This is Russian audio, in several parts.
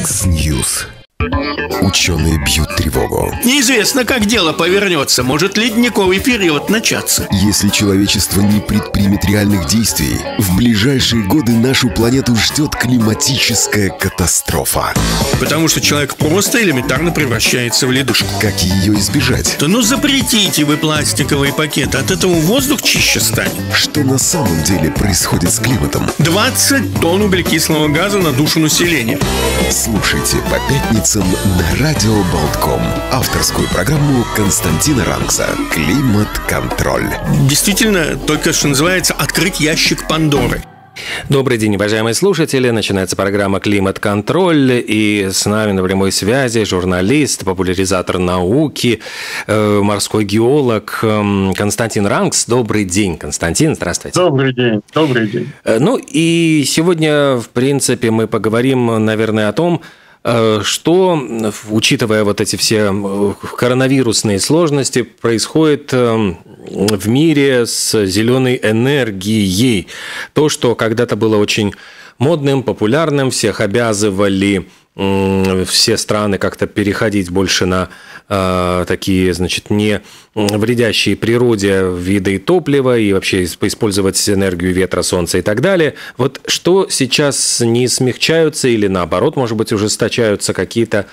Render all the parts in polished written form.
X-News. Ученые бьют тревогу. Неизвестно, как дело повернется. Может ледниковый период начаться. Если человечество не предпримет реальных действий, в ближайшие годы нашу планету ждет климатическая катастрофа. Потому что человек просто элементарно превращается в ледышку. Как ее избежать? Да запретите вы пластиковые пакеты. От этого воздух чище станет. Что на самом деле происходит с климатом? 20 тонн углекислого газа на душу населения. Слушайте по пятницам на Радио Болтком авторскую программу Константина Рангса «Климат-контроль». Действительно, только что называется «Открыть ящик Пандоры». Добрый день, уважаемые слушатели. Начинается программа «Климат-контроль». И с нами на прямой связи журналист, популяризатор науки, морской геолог Константин Рангс. Добрый день, Константин. Здравствуйте. Добрый день. Добрый день. И сегодня, в принципе, мы поговорим, наверное, о том, что, учитывая вот эти все коронавирусные сложности, происходит в мире с зеленой энергией. То, что когда-то было очень модным, популярным, всех обязывали все страны как-то переходить больше на такие, не вредящие природе виды топлива и вообще использовать энергию ветра, солнца и так далее. Вот что сейчас не смягчаются или наоборот, может быть, ужесточаются какие-то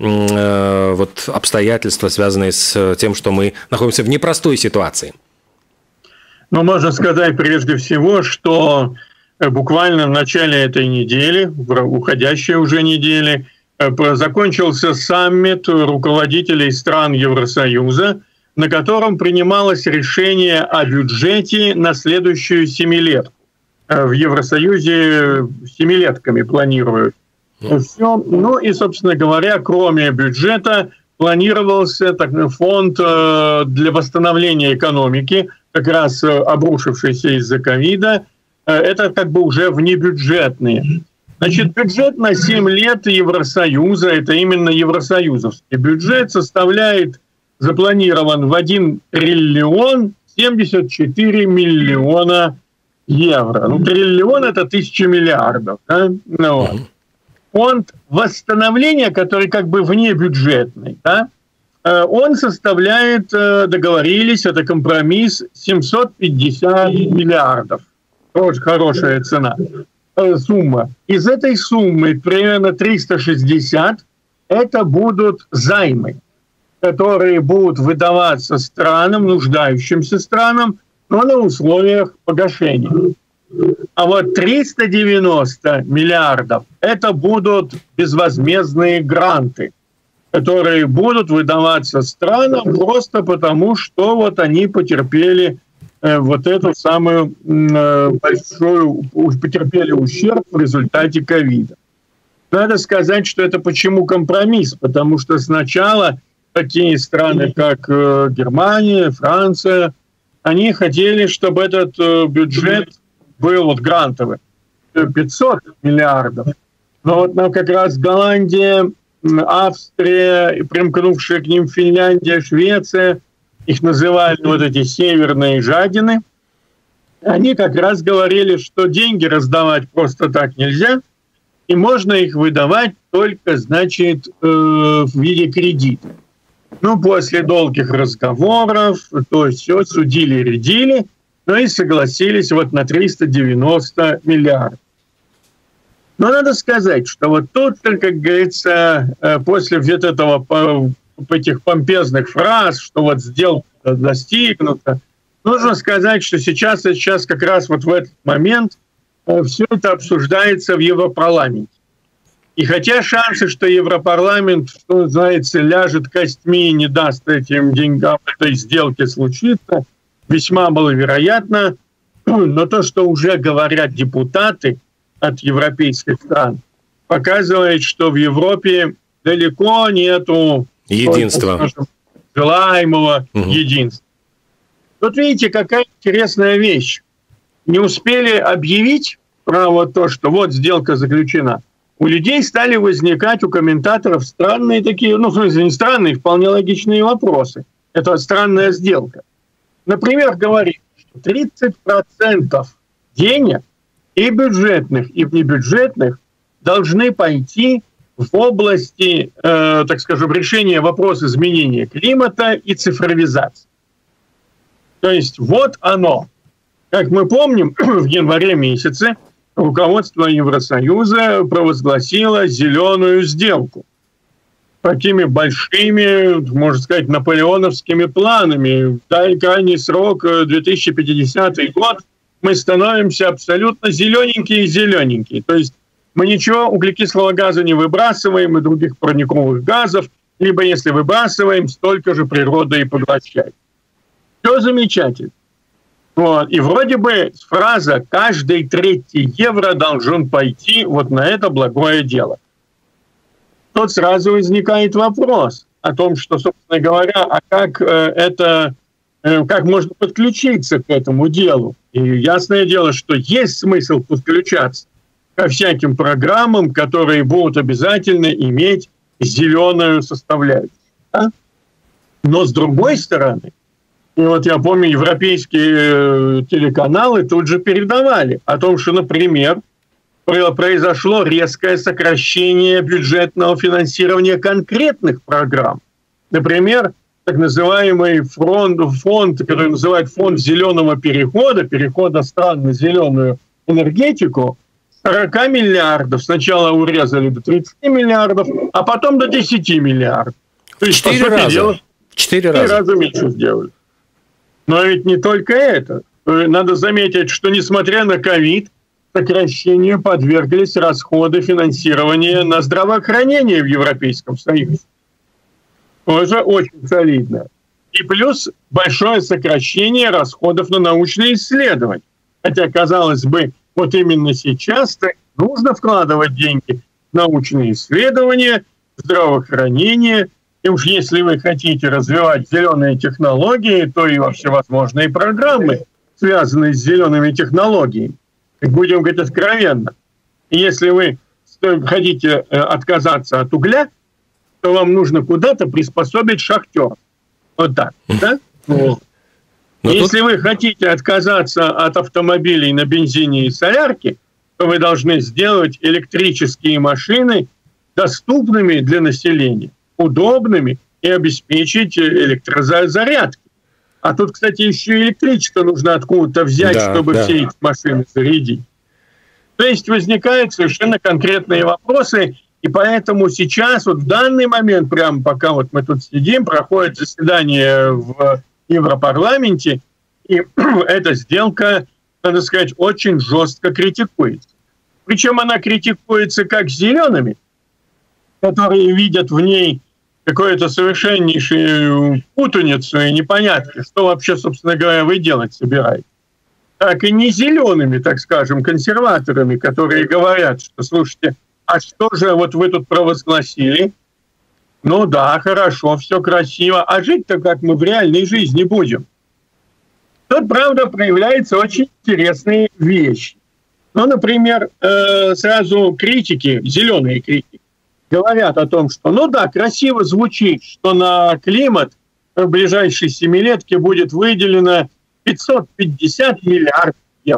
обстоятельства, связанные с тем, что мы находимся в непростой ситуации? Можно сказать прежде всего, что буквально в начале этой недели, в уходящей уже недели, закончился саммит руководителей стран Евросоюза, на котором принималось решение о бюджете на следующую семилетку. В Евросоюзе семилетками планируют все. И, собственно говоря, кроме бюджета, планировался фонд для восстановления экономики, как раз обрушившийся из-за ковида. Это уже внебюджетные. Бюджет на 7 лет Евросоюза, это именно евросоюзовский бюджет, запланирован в 1 триллион 74 миллиона евро. Триллион – это 1000 миллиардов. Да? Фонд восстановления, который внебюджетный, да? Он составляет, договорились, это компромисс, 750 миллиардов. Очень хорошая сумма. Из этой суммы примерно 360 это будут займы, которые будут выдаваться странам, нуждающимся странам, но на условиях погашения. А 390 миллиардов это будут безвозмездные гранты, которые будут выдаваться странам просто потому, что они потерпели эту самую потерпели ущерб в результате ковида. Надо сказать, что это почему компромисс, потому что сначала такие страны, как Германия, Франция, они хотели, чтобы этот бюджет был грантовый, 500 миллиардов. Но как раз Голландия, Австрия, и примкнувшие к ним Финляндия, Швеция, их называли эти северные жадины, они как раз говорили, что деньги раздавать просто так нельзя, и можно их выдавать только, в виде кредита. После долгих разговоров, то все, судили-рядили, и согласились на 390 миллиардов. Но надо сказать, что тут, как говорится, после этих помпезных фраз, что сделка достигнута, нужно сказать, что сейчас как раз в этот момент все это обсуждается в Европарламенте. И хотя шансы, что Европарламент, что называется, ляжет костьми и не даст этим деньгам этой сделке случиться, весьма маловероятно, но то, что уже говорят депутаты от европейских стран, показывает, что в Европе далеко нету единства, желаемого единства. Тут видите, какая интересная вещь. Не успели объявить про то, что сделка заключена. У людей стали возникать, у комментаторов, странные такие, в смысле не странные, вполне логичные вопросы. Это странная сделка. Например, говорит, что 30% денег и бюджетных, и внебюджетных должны пойти в области, так скажем, решения вопроса изменения климата и цифровизации. То есть вот оно. Как мы помним, в январе месяце руководство Евросоюза провозгласило зеленую сделку. Такими большими, можно сказать, наполеоновскими планами. В крайний срок 2050 год мы становимся абсолютно зелененькие. То есть мы ничего углекислого газа не выбрасываем и других парниковых газов, либо если выбрасываем, столько же природа и поглощает. Все замечательно. Вот. И вроде бы фраза «каждый третий евро должен пойти вот на это благое дело». Тут сразу возникает вопрос о том, что, собственно говоря, а как можно подключиться к этому делу? И ясное дело, что есть смысл подключаться ко всяким программам, которые будут обязательно иметь зеленую составляющую. Да? Но с другой стороны, и вот я помню, европейские телеканалы тут же передавали о том, что, например, произошло резкое сокращение бюджетного финансирования конкретных программ. Например, так называемый фонд, который называют фонд зеленого перехода стран на зеленую энергетику, 40 миллиардов сначала урезали до 30 миллиардов, а потом до 10 миллиардов. То есть, 4 раза. 4 раза меньше сделали. Но ведь не только это. Надо заметить, что несмотря на ковид, сокращению подверглись расходы финансирования на здравоохранение в Европейском Союзе. Тоже очень солидно. И плюс большое сокращение расходов на научные исследования. Хотя, казалось бы, вот именно сейчас нужно вкладывать деньги в научные исследования, в здравоохранение. И уж если вы хотите развивать зеленые технологии, то и во всевозможные программы, связанные с зелеными технологиями. Будем говорить откровенно. И если вы хотите отказаться от угля, то вам нужно куда-то приспособить шахтер. Вот так. Да? Вот. Если вы хотите отказаться от автомобилей на бензине и солярке, то вы должны сделать электрические машины доступными для населения, удобными и обеспечить электрозарядки. А тут, кстати, еще и электричество нужно откуда-то взять, чтобы все эти машины зарядить. То есть возникают совершенно конкретные вопросы, и поэтому сейчас, вот в данный момент, прямо пока вот мы тут сидим, проходит заседание в Европарламенте, и эта сделка, надо сказать, очень жестко критикуется. Причем она критикуется как зелеными, которые видят в ней какую-то совершеннейшую путаницу и непонятки, что вообще, собственно говоря, вы делать собираетесь. Так и не зелеными, так скажем, консерваторами, которые говорят, что, слушайте, а что же вот вы тут провозгласили? Ну да, хорошо, все красиво, а жить-то как мы в реальной жизни будем? Тут, правда, проявляются очень интересные вещи. Ну, например, сразу критики, зеленые критики, говорят о том, что, ну да, красиво звучит, что на климат в ближайшей семилетке будет выделено 550 миллиардов евро.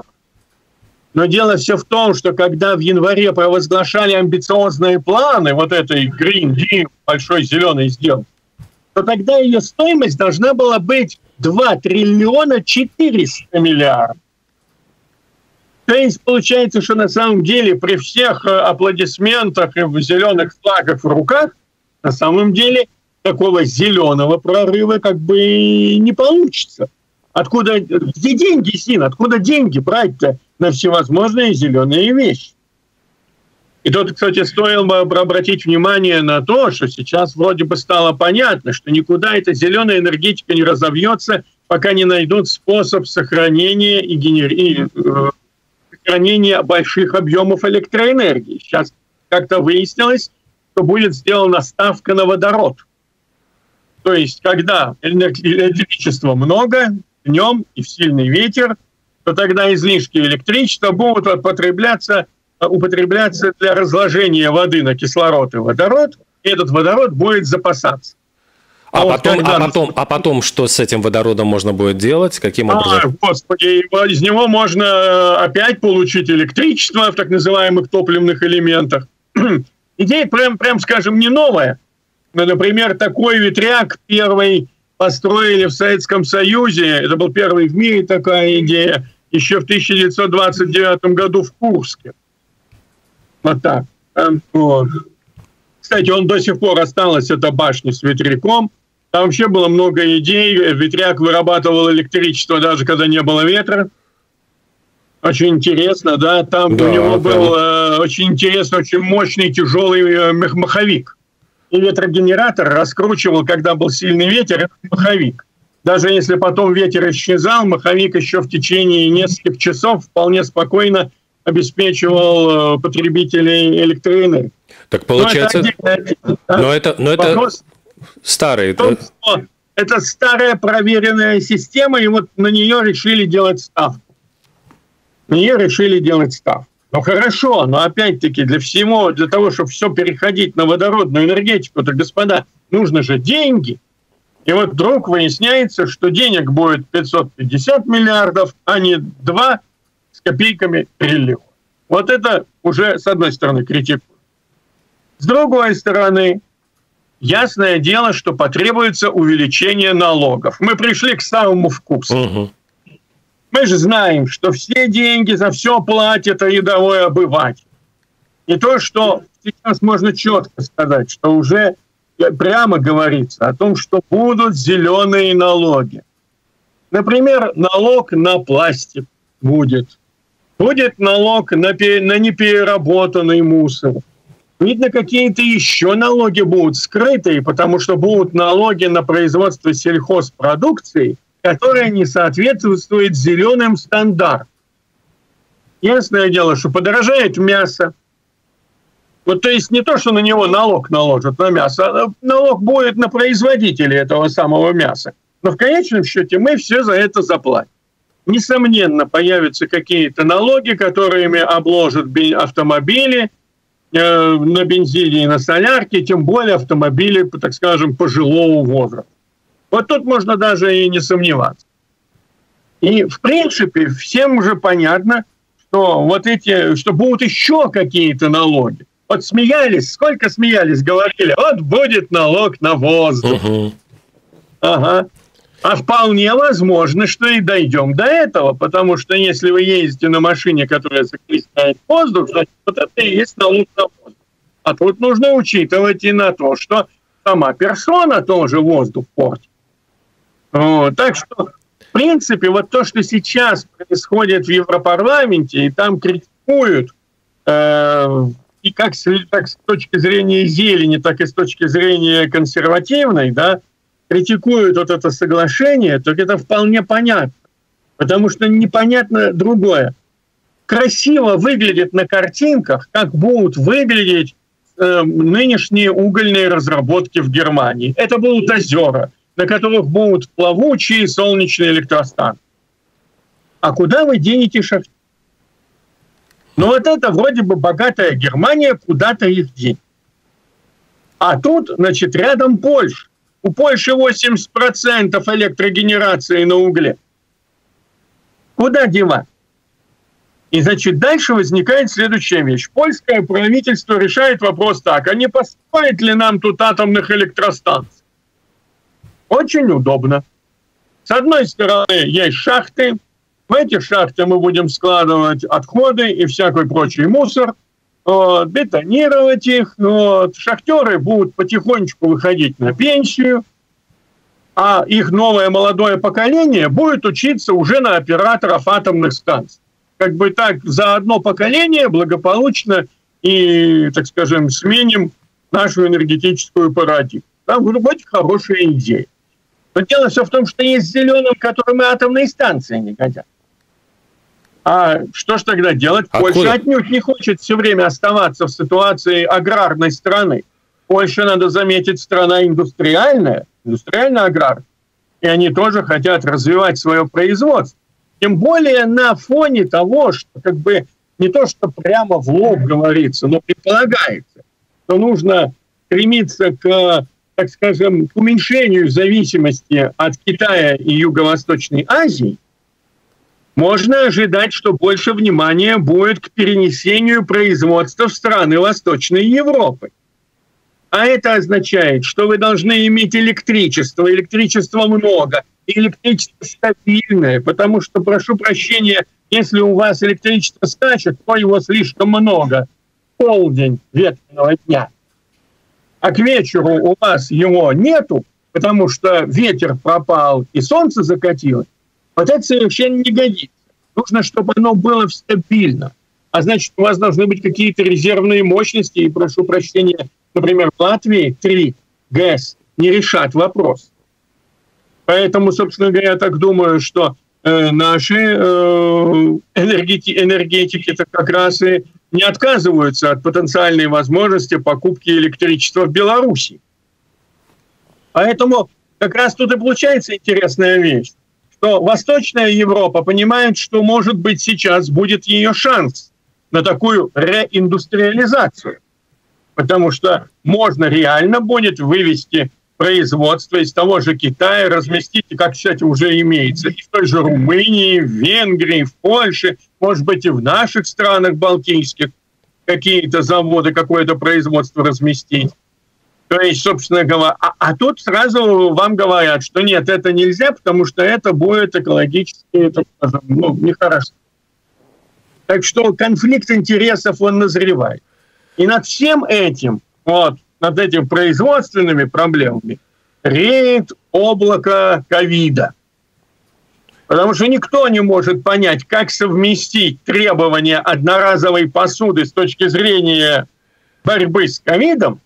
Но дело все в том, что когда в январе провозглашали амбициозные планы вот этой Green Deal, большой зеленой сделки, то тогда ее стоимость должна была быть 2 триллиона 400 миллиардов. То есть получается, что на самом деле при всех аплодисментах и зеленых флагах в руках, на самом деле такого зеленого прорыва как бы не получится. Откуда, где деньги, Син, откуда деньги брать-то на всевозможные зеленые вещи? И тут, кстати, стоило бы обратить внимание на то, что сейчас вроде бы стало понятно, что никуда эта зеленая энергетика не разовьется, пока не найдут способ сохранения и сохранения больших объемов электроэнергии. Сейчас как-то выяснилось, что будет сделана ставка на водород. То есть, когда электричества много, днем и в сильный ветер, то тогда излишки электричества будут употребляться для разложения воды на кислород и водород, и этот водород будет запасаться. А потом что с этим водородом можно будет делать? Каким образом? Господи, из него можно опять получить электричество в так называемых топливных элементах. Идея, прям скажем, не новая. Но, например, такой ветряк первый построили в Советском Союзе. Это был первый в мире такая идея. Еще в 1929 году в Курске. Вот так. Вот. Кстати, он до сих пор осталась, эта башня с ветряком. Там вообще было много идей. Ветряк вырабатывал электричество, даже когда не было ветра. Очень интересно, да. Там у него был очень интересный, очень мощный, тяжелый маховик. И ветрогенератор раскручивал, когда был сильный ветер, маховик. Даже если потом ветер исчезал, маховик еще в течение нескольких часов вполне спокойно обеспечивал потребителей электроэнергии. Так получается... Но это старый... Это старая проверенная система, и вот на нее решили делать ставку. Ну хорошо, но опять-таки для того, чтобы все переходить на водородную энергетику, то, господа, нужно же деньги. И вот вдруг выясняется, что денег будет 550 миллиардов, а не 2 с копейками триллиона. Вот это уже, с одной стороны, критикует. С другой стороны, ясное дело, что потребуется увеличение налогов. Мы пришли к самому вкусу. Угу. Мы же знаем, что все деньги за все платит рядовой обыватель. И то, что сейчас можно четко сказать, что уже прямо говорится о том, что будут зеленые налоги. Например, налог на пластик будет. Будет налог на непереработанный мусор. Видно, какие-то еще налоги будут скрытые, потому что будут налоги на производство сельхозпродукции, которая не соответствует зеленым стандартам. Ясное дело, что подорожает мясо. Вот то есть не то, что на него налог наложат на мясо, а налог будет на производителей этого самого мяса. Но в конечном счете мы все за это заплатим. Несомненно, появятся какие-то налоги, которыми обложат автомобили на бензине и на солярке, тем более автомобили, так скажем, пожилого возраста. Вот тут можно даже и не сомневаться. И, в принципе, всем уже понятно, что что будут еще какие-то налоги. Вот смеялись, сколько смеялись, говорили, вот будет налог на воздух. Ага. А вполне возможно, что и дойдем до этого, потому что если вы ездите на машине, которая загрязняет воздух, значит, вот это и есть налог на воздух. А тут нужно учитывать и на то, что сама персона тоже воздух портит. Так что, в принципе, вот то, что сейчас происходит в Европарламенте, и там критикуют, и как с точки зрения зелени, так и с точки зрения консервативной, да, критикуют вот это соглашение, то это вполне понятно. Потому что непонятно другое. Красиво выглядит на картинках, как будут выглядеть нынешние угольные разработки в Германии. Это будут озера, на которых будут плавучие солнечные электростанции. А куда вы денете шахты? Ну вот это вроде бы богатая Германия, куда-то их денет. А тут, значит, рядом Польша. У Польши 80% электрогенерации на угле. Куда девать? И, значит, дальше возникает следующая вещь. Польское правительство решает вопрос так, а не построить ли нам тут атомных электростанций? Очень удобно. С одной стороны, есть шахты. В эти шахты мы будем складывать отходы и всякий прочий мусор, бетонировать их. Шахтеры будут потихонечку выходить на пенсию, а их новое молодое поколение будет учиться уже на операторов атомных станций. Как бы так за одно поколение благополучно и, так скажем, сменим нашу энергетическую парадигму. Там будет хорошая идея. Но дело все в том, что есть зеленым, которым и атомные станции не годят. А что ж тогда делать? Польша отнюдь не хочет все время оставаться в ситуации аграрной страны. Польша, надо заметить, страна индустриальная, индустриально-аграрная. И они тоже хотят развивать свое производство. Тем более на фоне того, что как бы не то, что прямо в лоб говорится, но предполагается, что нужно стремиться к, так скажем, к уменьшению зависимости от Китая и Юго-Восточной Азии. можно ожидать, что больше внимания будет к перенесению производства в страны Восточной Европы. А это означает, что вы должны иметь электричество. Электричества много, электричество стабильное, потому что, прошу прощения, если у вас электричество скачет, то его слишком много. Полдень ветреного дня. А к вечеру у вас его нету, потому что ветер пропал и солнце закатилось. Вот это совершенно не годится. Нужно, чтобы оно было стабильно. А значит, у вас должны быть какие-то резервные мощности. И, прошу прощения, например, в Латвии 3 ГЭС не решат вопрос. Поэтому, собственно говоря, я так думаю, что наши энергетики-то как раз и не отказываются от потенциальной возможности покупки электричества в Беларуси. Поэтому как раз тут и получается интересная вещь, что Восточная Европа понимает, что, может быть, сейчас будет ее шанс на такую реиндустриализацию. Потому что можно реально будет вывести производство из того же Китая, разместить, как, кстати, уже имеется, и в той же Румынии, в Венгрии, в Польше, может быть, и в наших странах балтийских какие-то заводы, какое-то производство разместить. То есть, собственно говоря, а тут сразу вам говорят, что нет, это нельзя, потому что это будет экологически, так скажем, нехорошо. Так что конфликт интересов, он назревает. И над всем этим, над этими производственными проблемами, реет облако ковида. Потому что никто не может понять, как совместить требования одноразовой посуды с точки зрения борьбы с ковидом.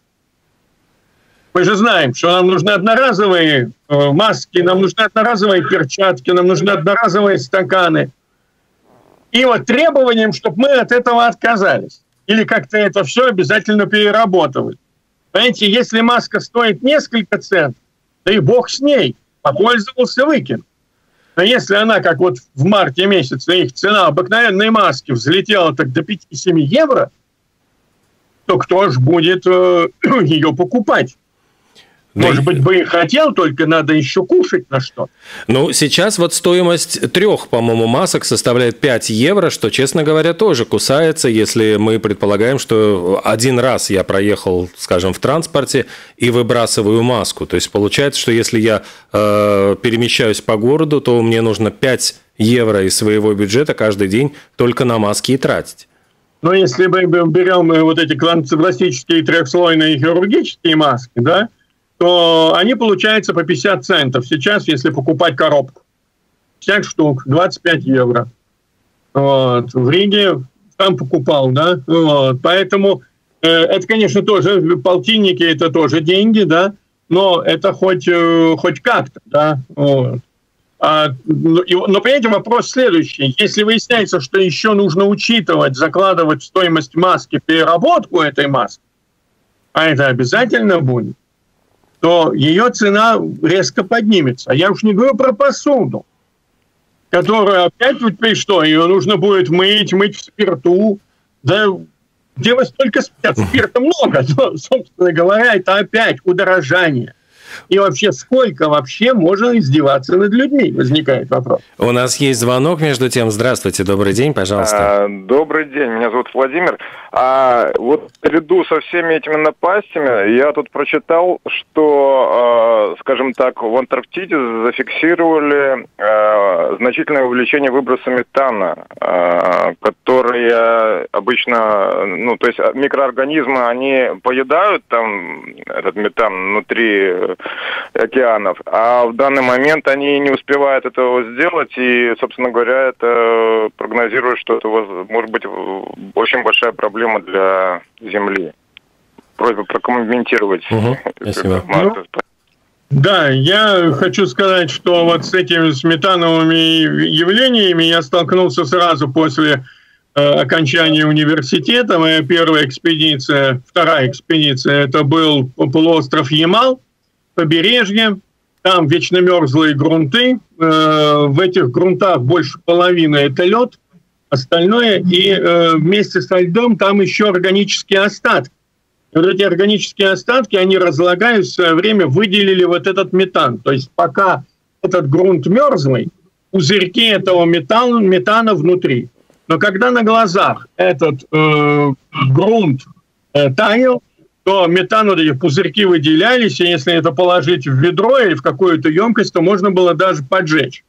Мы же знаем, что нам нужны одноразовые маски, нам нужны одноразовые перчатки, нам нужны одноразовые стаканы. И вот требованием, чтобы мы от этого отказались. Или как-то это все обязательно переработали. Понимаете, если маска стоит несколько центов, да и бог с ней, попользовался, выкинул. Но если она, как вот в марте месяце, их цена обыкновенной маски взлетела так до 5-7 евро, то кто же будет ее покупать? Может быть, бы и хотел, только надо еще кушать на что. Ну, сейчас вот стоимость 3, по-моему, масок составляет 5 евро, что, честно говоря, тоже кусается, если мы предполагаем, что один раз я проехал, скажем, в транспорте и выбрасываю маску. То есть получается, что если я перемещаюсь по городу, то мне нужно 5 евро из своего бюджета каждый день только на маски и тратить. Но если мы берем вот эти классические трехслойные хирургические маски, да, то они получаются по 50 центов. Сейчас, если покупать коробку, 50 штук, 25 евро. Вот. В Риге там покупал, да. Вот. Поэтому это, конечно, тоже полтинники, это тоже деньги, да, но это хоть как-то, да. Вот. Но, понимаете, вопрос следующий. Если выясняется, что еще нужно учитывать, закладывать в стоимость маски переработку этой маски, а это обязательно будет, то ее цена резко поднимется. Я уж не говорю про посуду, которую опять, что, ее нужно будет мыть в спирту. Да где вы столько спирта много, но, собственно говоря, это опять удорожание. И вообще, сколько вообще можно издеваться над людьми? Возникает вопрос. У нас есть звонок, между тем. Здравствуйте, добрый день, пожалуйста. Добрый день, меня зовут Владимир. Вот наряду со всеми этими напастями я тут прочитал, что, скажем так, в Антарктиде зафиксировали значительное увеличение выброса метана, которые обычно, то есть микроорганизмы, они поедают там этот метан внутри океанов, а в данный момент они не успевают этого сделать, и, собственно говоря, это прогнозирует, что это может быть очень большая проблема для Земли. Просьба прокомментировать. Спасибо. Да, я хочу сказать, что вот с этими метановыми явлениями я столкнулся сразу после окончания университета. Моя первая экспедиция, вторая экспедиция, это был полуостров Ямал, побережье, там вечно мерзлые грунты, в этих грунтах больше половины это лед, остальное, и вместе со льдом там еще органические остатки. И вот эти органические остатки, они разлагаясь в свое время, выделили вот этот метан. То есть пока этот грунт мерзлый, пузырьки этого метана внутри. Но когда на глазах этот грунт таял, то метан, вот эти пузырьки выделялись, и если это положить в ведро или в какую-то емкость, то можно было даже поджечь.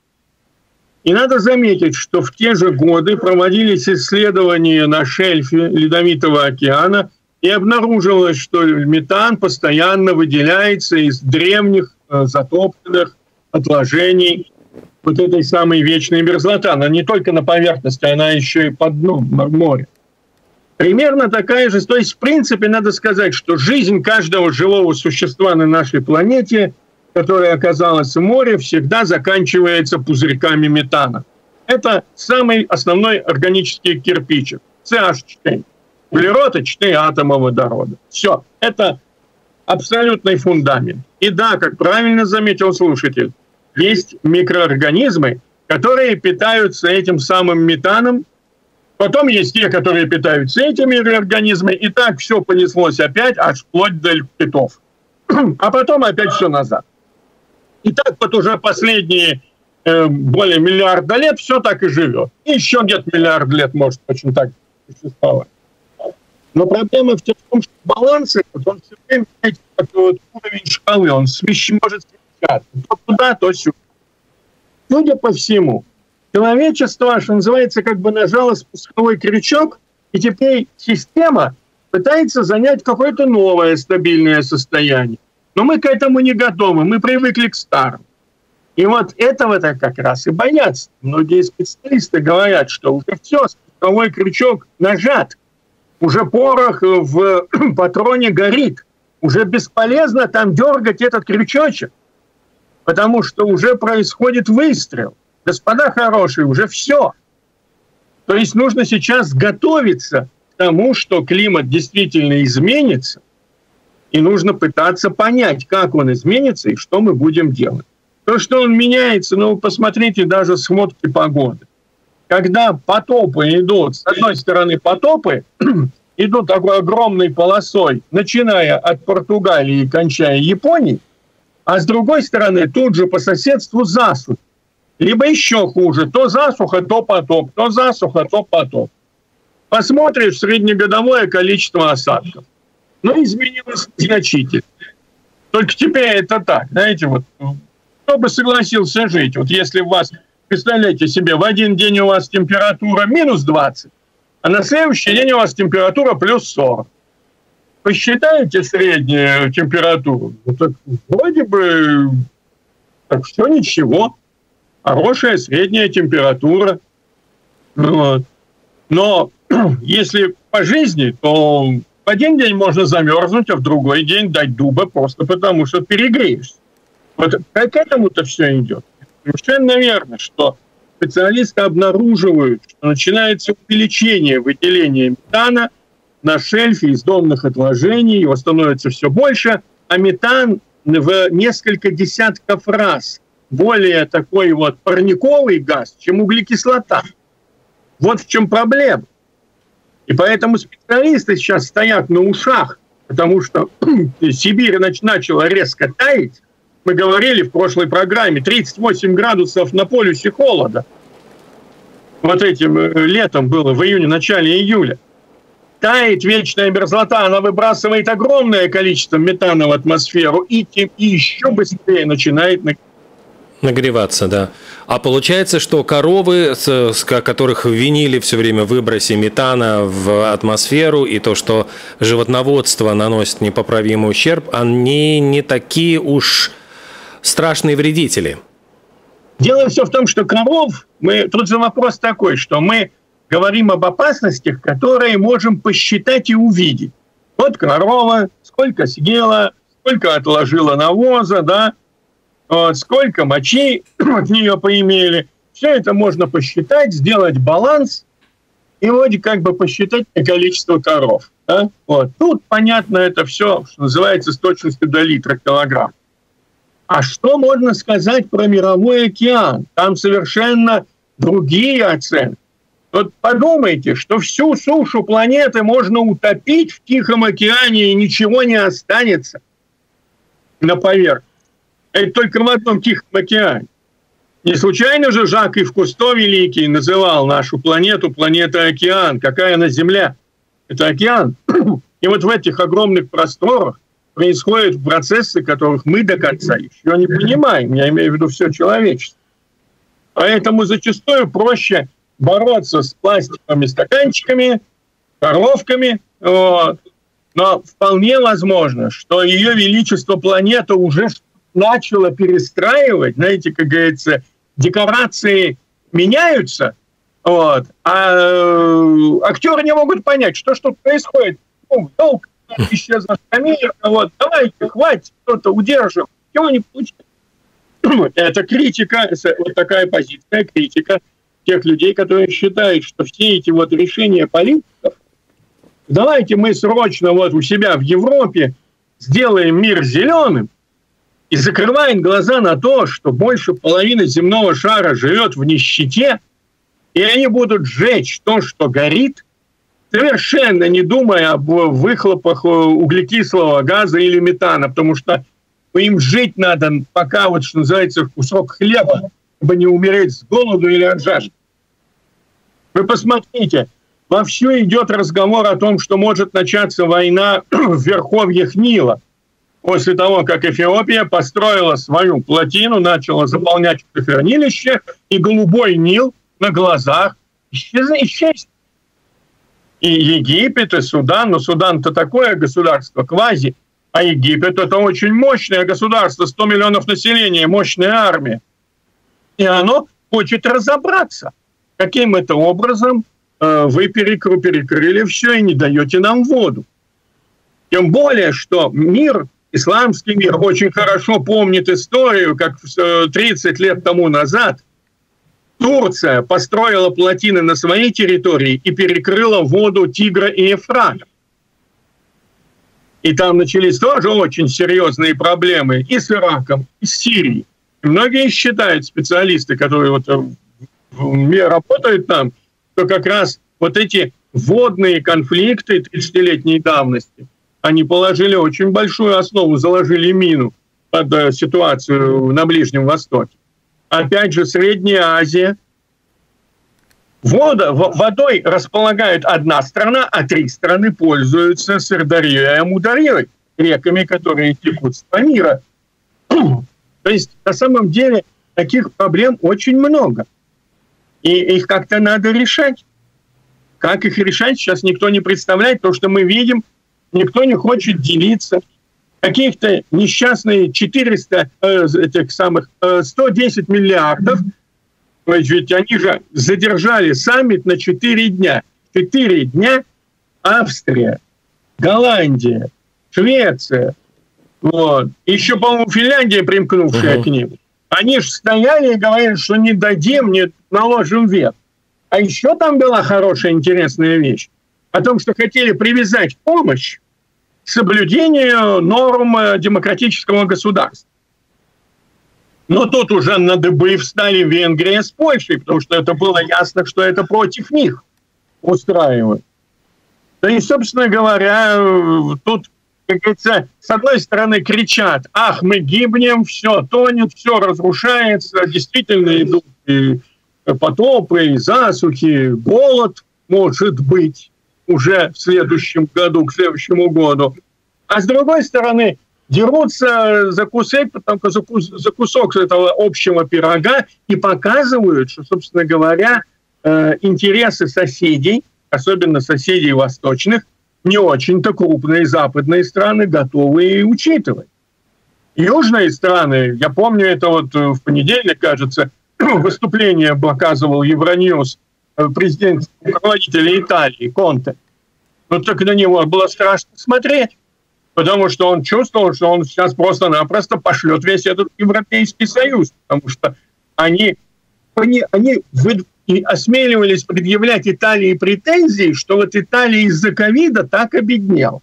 И надо заметить, что в те же годы проводились исследования на шельфе Ледовитого океана, и обнаружилось, что метан постоянно выделяется из древних затопленных отложений вот этой самой вечной мерзлоты. Она не только на поверхности, она еще и под дном моря. Примерно такая же. То есть, в принципе, надо сказать, что жизнь каждого живого существа на нашей планете, которая оказалась в море, всегда заканчивается пузырьками метана. Это самый основной органический кирпичик. CH4. Углерод и 4 атома водорода. Все. Это абсолютный фундамент. И да, как правильно заметил слушатель, есть микроорганизмы, которые питаются этим самым метаном. Потом есть те, которые питаются этими микроорганизмами. И так все понеслось опять, аж вплоть до китов. А потом опять все назад. И так вот уже последние более миллиарда лет все так и живет. И еще где-то миллиард лет может очень так существовать. Но проблема в том, что баланс этот, он все время, знаете, такой вот уровень шкалы, он может смещаться. То туда, то сюда. Судя по всему, человечество, что называется, как бы нажало спусковой крючок, и теперь система пытается занять какое-то новое стабильное состояние. Но мы к этому не готовы, мы привыкли к старому. И вот этого-то как раз и боятся. Многие специалисты говорят, что уже все, спусковой крючок нажат. Уже порох в патроне горит. Уже бесполезно там дергать этот крючочек, потому что уже происходит выстрел. Господа хорошие, уже все. То есть нужно сейчас готовиться к тому, что климат действительно изменится, и нужно пытаться понять, как он изменится и что мы будем делать. То, что он меняется, ну, посмотрите даже сводки погоды. Когда потопы идут, с одной стороны потопы, идут такой огромной полосой, начиная от Португалии и кончая Японией, а с другой стороны тут же по соседству засуха. Либо еще хуже, то засуха, то потоп, то засуха, то потоп. Посмотришь среднегодовое количество осадков. Ну, изменилось значительно. Только теперь это так, знаете, вот, кто бы согласился жить, вот если у вас, представляете себе, в один день у вас температура минус 20, а на следующий день у вас температура плюс 40. Посчитаете среднюю температуру, ну, так вроде бы так все ничего. Хорошая средняя температура. Вот. Но если по жизни, то в один день можно замерзнуть, а в другой день дать дуба просто потому, что перегреешься. Вот к этому-то все идет. Совершенно верно, что специалисты обнаруживают, что начинается увеличение выделения метана на шельфе из донных отложений, его становится все больше, а метан в несколько десятков раз более такой вот парниковый газ, чем углекислота. Вот в чем проблема. И поэтому специалисты сейчас стоят на ушах, потому что Сибирь начала резко таять. Мы говорили в прошлой программе, 38 градусов на полюсе холода. Вот этим летом было, в июне, начале июля. Тает вечная мерзлота, она выбрасывает огромное количество метана в атмосферу и еще быстрее начинает нагреваться, да. А получается, что коровы, которых винили все время в выбросе метана в атмосферу, и то, что животноводство наносит непоправимый ущерб, они не такие уж страшные вредители. Дело все в том, что коров, тут же вопрос такой, что мы говорим об опасностях, которые можем посчитать и увидеть. Вот корова, сколько съела, сколько отложила навоза, да, вот, сколько мочи от нее поимели. Все это можно посчитать, сделать баланс и вроде как бы посчитать количество коров. Да? Вот. Тут понятно это все, что называется, с точностью до литра килограмм. А что можно сказать про мировой океан? Там совершенно другие оценки. Вот подумайте, что всю сушу планеты можно утопить в Тихом океане, и ничего не останется на поверхности. Это только в одном Тихом океане. Не случайно же Жак-Ив Кусто Великий называл нашу планету планетой океан. Какая она Земля? Это океан. И вот в этих огромных просторах происходят процессы, которых мы до конца еще не понимаем. Я имею в виду все человечество. Поэтому зачастую проще бороться с пластиковыми стаканчиками, коровками. Вот. Но вполне возможно, что Ее Величество планета уже начало перестраивать. Знаете, как говорится, декорации меняются, вот, а актеры не могут понять, что тут происходит. Долг исчезла скамейка, вот, давайте, хватит, кто-то удержим. Чего не получилось? Это критика, вот такая позиция, критика тех людей, которые считают, что все эти вот решения политиков, давайте мы срочно вот у себя в Европе сделаем мир зеленым и закрываем глаза на то, что больше половины земного шара живет в нищете, и они будут сжечь то, что горит, совершенно не думая об выхлопах углекислого газа или метана, потому что им жить надо, пока, вот, что называется, кусок хлеба, чтобы не умереть с голоду или от жажды. Вы посмотрите, вовсю идет разговор о том, что может начаться война в верховьях Нила. После того, как Эфиопия построила свою плотину, начала заполнять хранилище, и голубой Нил на глазах исчез. И Египет, и Судан, но Судан-то такое государство, квази, а Египет это очень мощное государство, 100 миллионов населения, мощная армия. И оно хочет разобраться, каким это образом вы перекрыли все и не даете нам воду. Тем более, что мир, исламский мир, очень хорошо помнит историю, как 30 лет тому назад Турция построила плотины на своей территории и перекрыла воду Тигра и Ефрата. И там начались тоже очень серьезные проблемы и с Ираком, и с Сирией. И многие считают, специалисты, которые вот работают там, что как раз вот эти водные конфликты 30-летней давности, они положили очень большую основу, заложили мину под ситуацию на Ближнем Востоке. Опять же, Средняя Азия. Водой располагает одна страна, а 3 страны пользуются Сырдарьей и Амударьей, реками, которые текут с мира. То есть, на самом деле, таких проблем очень много. И их как-то надо решать. Как их решать, сейчас никто не представляет, потому что мы видим, никто не хочет делиться. Каких-то несчастные 110 миллиардов, ведь они же задержали саммит на 4 дня. 4 дня Австрия, Голландия, Швеция, вот. Еще, по-моему, Финляндия, примкнувшая к ним. Они же стояли и говорили, что не дадим, не наложим вет. А еще там была хорошая, интересная вещь. О том, что хотели привязать помощь к соблюдению норм демократического государства. Но тут уже на дыбы встали Венгрия с Польшей, потому что это было ясно, что это против них устраивают. Да и, собственно говоря, тут, как говорится, с одной стороны кричат: ах, мы гибнем, все тонет, все разрушается, действительно идут и потопы, и засухи, голод, может быть, уже в следующем году, к следующему году. А с другой стороны, дерутся за кусок этого общего пирога и показывают, что, собственно говоря, интересы соседей, особенно соседей восточных, не очень-то крупные западные страны готовы учитывать. Южные страны, я помню, это вот в понедельник, кажется, выступление показывал Евроньюз, президент, руководителя Италии, Конте. Ну так на него было страшно смотреть, потому что он чувствовал, что он сейчас просто-напросто пошлет весь этот Европейский Союз, потому что они осмеливались предъявлять Италии претензии, что вот Италия из-за ковида так обеднела.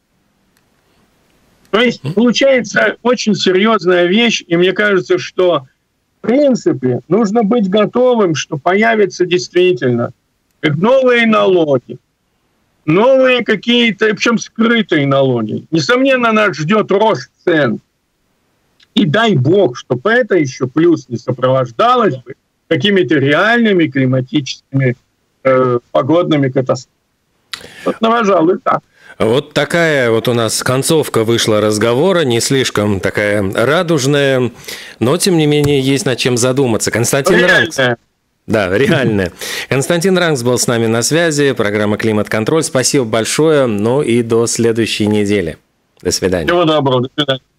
То есть получается очень серьезная вещь, и мне кажется, что в принципе нужно быть готовым, что появятся действительно новые налоги, новые какие-то, причем скрытые налоги. Несомненно, нас ждет рост цен. И дай бог, чтобы это еще плюс не сопровождалось бы какими-то реальными климатическими погодными катастрофами. Вот, пожалуй, так. Вот такая вот у нас концовка вышла разговора, не слишком такая радужная, но, тем не менее, есть над чем задуматься. Константин Рангс. Да, реальная. Константин Рангс был с нами на связи, программа «Климат-контроль». Спасибо большое, ну и до следующей недели. До свидания. Всего доброго, до свидания.